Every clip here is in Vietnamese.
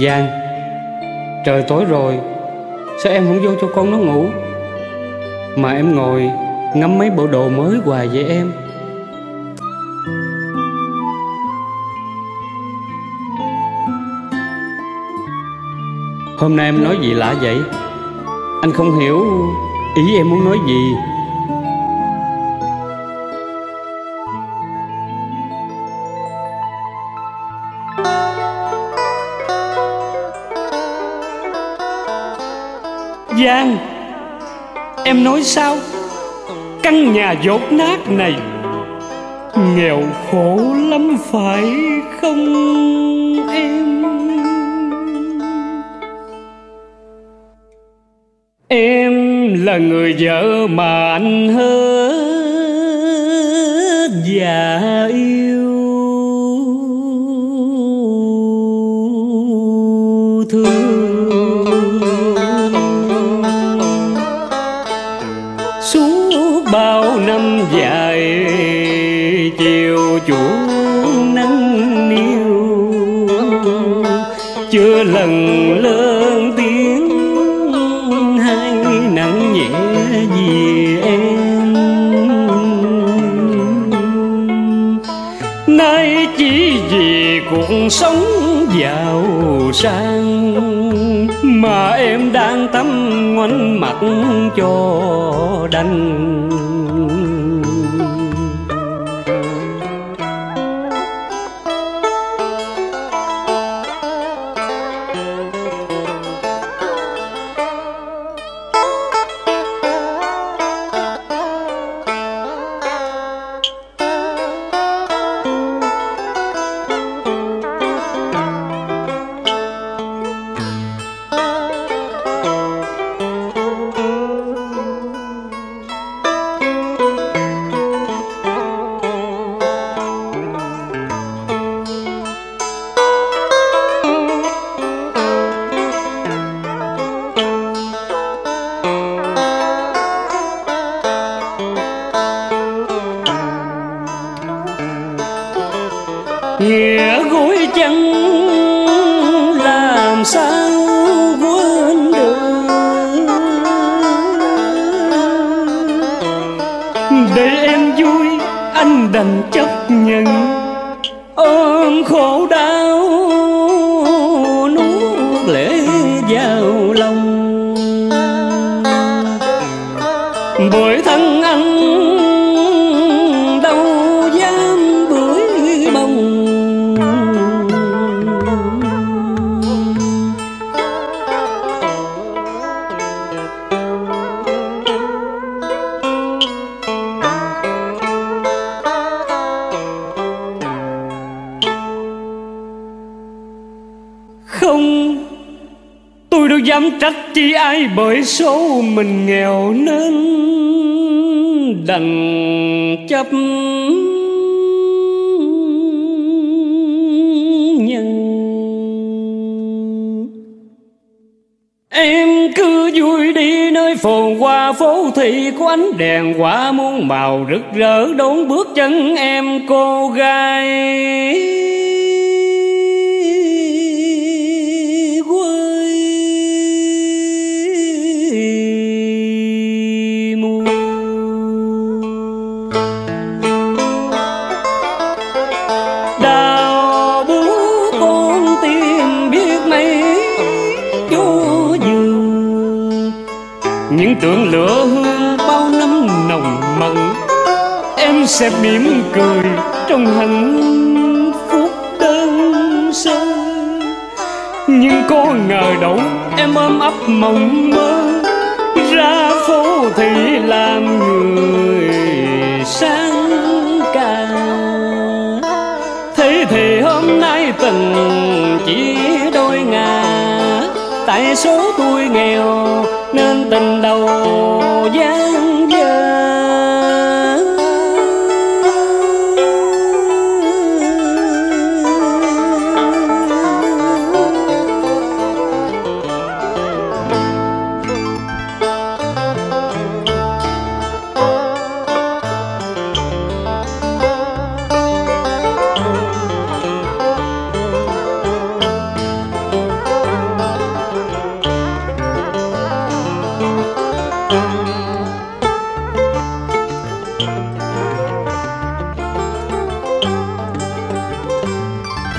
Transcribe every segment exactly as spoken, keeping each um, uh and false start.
Giang, trời tối rồi, sao em không vô cho con nó ngủ, mà em ngồi ngắm mấy bộ đồ mới hoài vậy em? Hôm nay em nói gì lạ vậy? Anh không hiểu ý em muốn nói gì. Giang, em nói sao? Căn nhà dột nát này nghèo khổ lắm phải không em? Em là người vợ mà anh hết và yêu thương. Suốt bao năm dài chiều chuộng nắng niu, chưa lần lớn tiếng hay nặng nhẹ vì em. Nay chỉ vì cuộc sống giàu sang mà em đang tắm ngoảnh mặt cho đành. Nghĩa gối chân làm sao quên được, để em vui anh đành chấp nhận ôm khổ đau nuốt lệ vào lòng. Bởi thân anh đâu dám bưởi bông, không, tôi đâu dám trách chi ai, bởi số mình nghèo nên đành chấp nhận. Em cứ vui đi nơi phồn hoa phố thị, có ánh đèn quả muôn màu rực rỡ đón bước chân em cô gái. Những tưởng lửa hương bao năm nồng mặn, em sẽ mỉm cười trong hạnh phúc đơn sơ. Nhưng có ngờ đâu em ôm ấp mộng mơ, ra phố thị làm người sang cả. Thế thì hôm nay tình chỉ đôi ngả, tại số tôi nghèo nên tình đầu dang dở.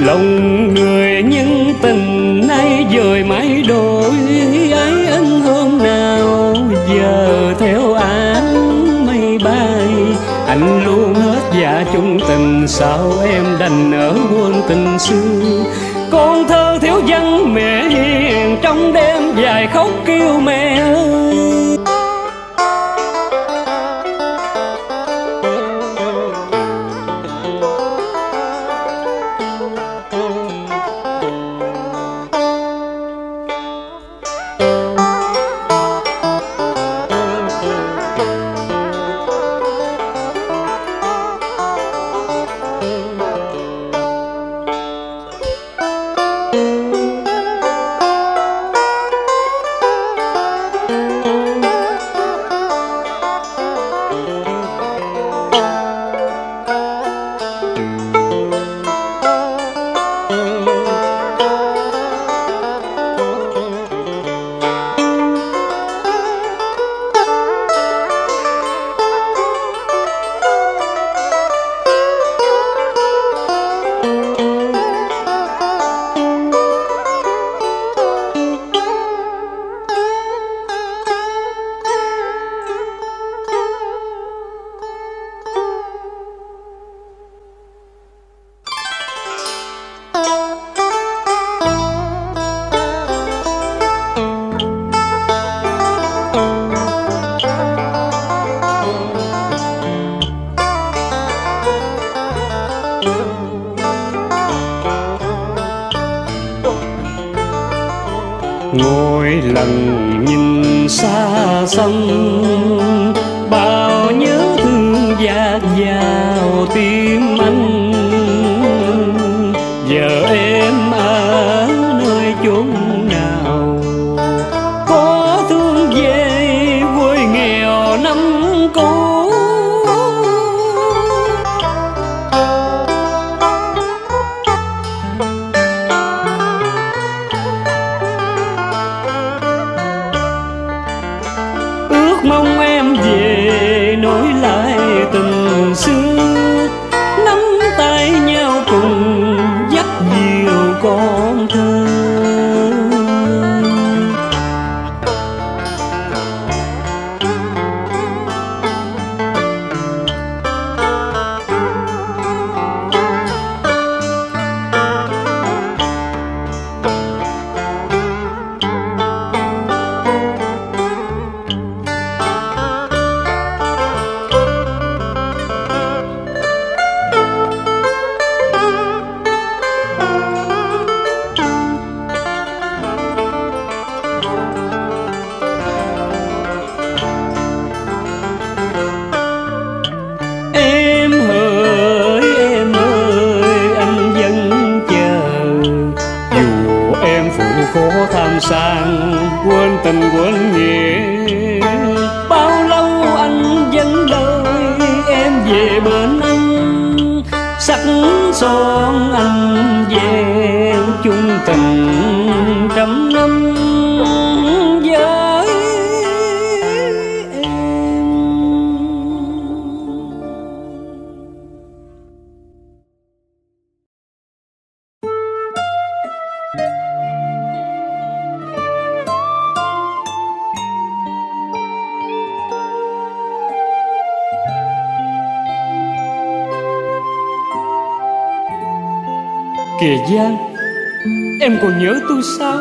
Lòng người nhân tình nay dời mãi đổi, ái ân hôm nào giờ theo áng mây bay. Anh luôn hết dạ chung tình, sao em đành nỡ quên tình xưa. Con thơ thiếu vắng mẹ hiền, trong đêm dài khóc kêu mẹ ơi. Ngồi lần nhìn xa xăm, bao nhớ thương dạt vào tim anh. Giờ em ở nơi chốn nào, có thương về quê nghèo năm cũ. Mong em về nói lại tình xưa, nắm tay nhau cùng dắt dìu con thơ. Khổ tham sang quên tình quên nghĩa, bao lâu anh vẫn đợi em về bên anh. Sắc son anh về chung tình trăm năm với em. Kìa Giang, em còn nhớ tôi sao?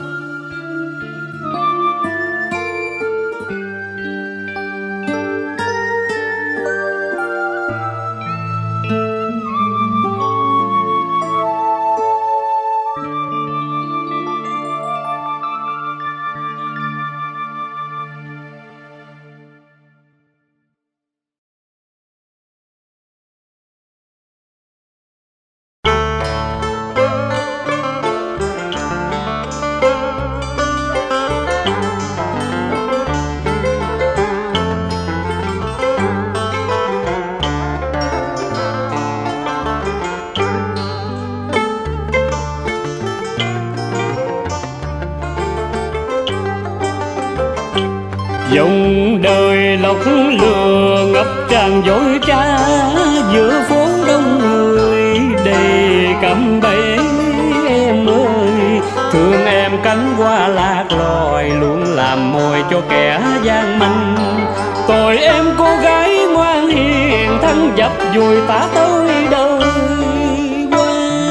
Dòng đời lọc lừa ngập tràn dối trá, giữa phố đông người đầy cạm bẫy. cánh hoa lạc loài, luôn làm mồi cho kẻ gian manh. Tội em cô gái ngoan hiền, thân dập dùi tả tới đời qua.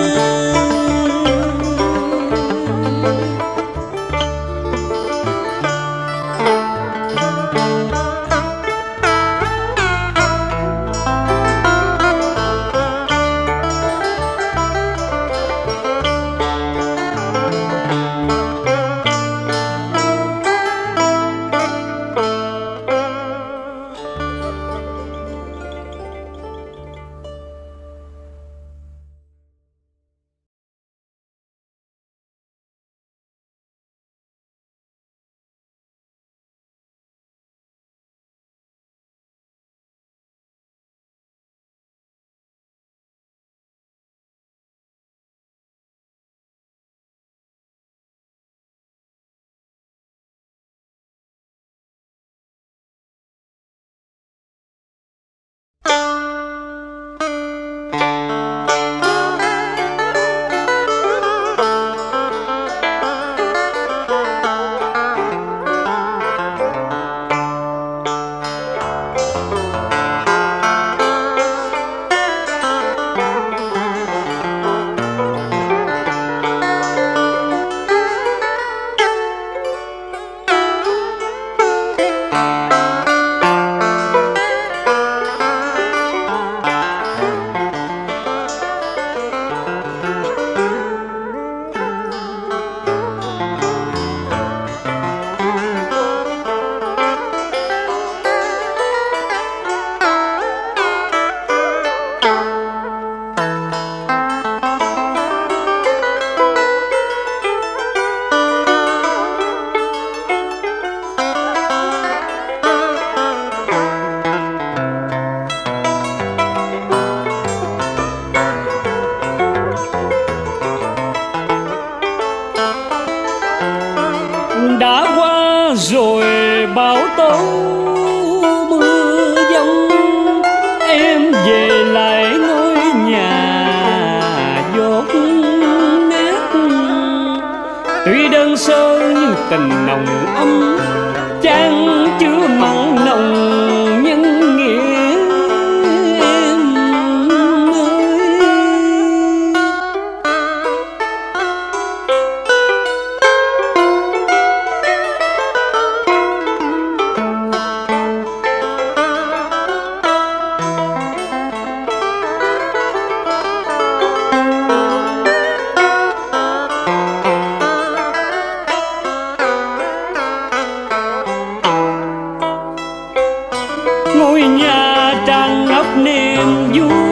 Đã qua rồi bão tố mưa giông, em về lại ngôi nhà dốt nát. Tuy đơn sơ nhưng tình nồng ấm, chan chứa mặn nồng nhân nghĩa em ơi. Ngôi nhà tràn ngập niềm vui,